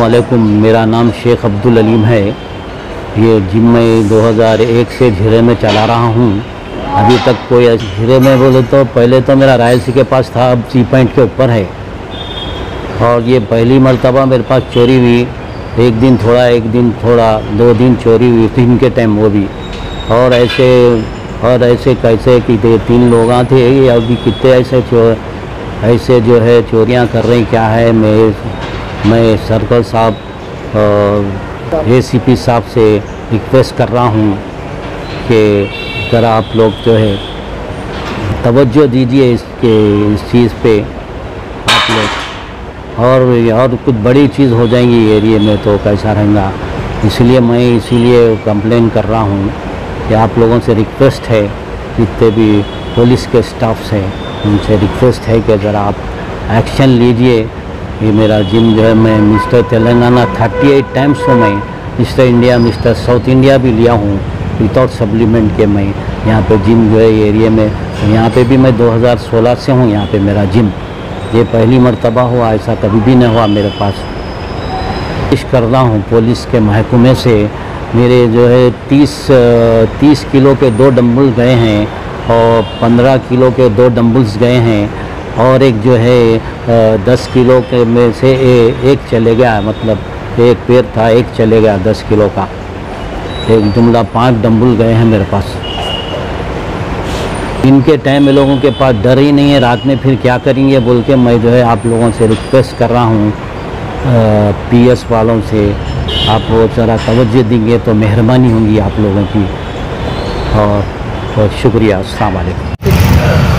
वालेकुम, मेरा नाम शेख अब्दुल अलीम है। ये जिम में 2001 से झिरे में चला रहा हूँ। अभी तक कोई झिरे में बोले तो पहले तो मेरा रायलसी के पास था, अब सी पॉइंट के ऊपर है। और ये पहली मर्तबा मेरे पास चोरी हुई। एक दिन थोड़ा 2 दिन चोरी हुई, दिन के टाइम वो भी। और ऐसे कैसे कि 3 लोग थे, अभी कितने ऐसे जो है चोरियां कर रही क्या है। मैं सर्कल साहब एसीपी साहब से रिक्वेस्ट कर रहा हूँ कि ज़रा आप लोग जो है तवज्जो दीजिए इस चीज़ पे आप लोग। और कुछ बड़ी चीज़ हो जाएंगी एरिया में तो कैसा रहेगा। इसीलिए कंप्लेन कर रहा हूँ कि आप लोगों से रिक्वेस्ट है, जितने भी पुलिस के स्टाफ्स हैं उनसे रिक्वेस्ट है कि ज़रा आप एक्शन लीजिए। ये मेरा जिम जो है, मैं मिस्टर तेलंगाना 38 टाइम्स तो मैं mister India, mister south India भी लिया हूँ विदाउट सप्लीमेंट के। मैं यहाँ पे जिम जो है एरिया में, यहाँ पे भी मैं 2016 से हूँ यहाँ पे मेरा जिम। ये पहली मर्तबा हुआ, ऐसा कभी भी नहीं हुआ मेरे पास। कोशिश कर रहा हूँ पुलिस के महकमे से। मेरे जो है 30 किलो के 2 डंबल गए हैं और 15 किलो के 2 डंबल्स गए हैं। और एक जो है 10 किलो के में से एक चले गया, मतलब एक पैर था, एक चले गया 10 किलो का। एक जुमला 5 डंबल गए हैं मेरे पास। इनके टाइम में लोगों के पास डर ही नहीं है, रात में फिर क्या करेंगे बोल के मैं जो है आप लोगों से रिक्वेस्ट कर रहा हूँ, पीएस वालों से आप वो ज़रा तवज्जो देंगे तो मेहरबानी होगी आप लोगों की। और बहुत शुक्रिया। अस्सलाम वालेकुम।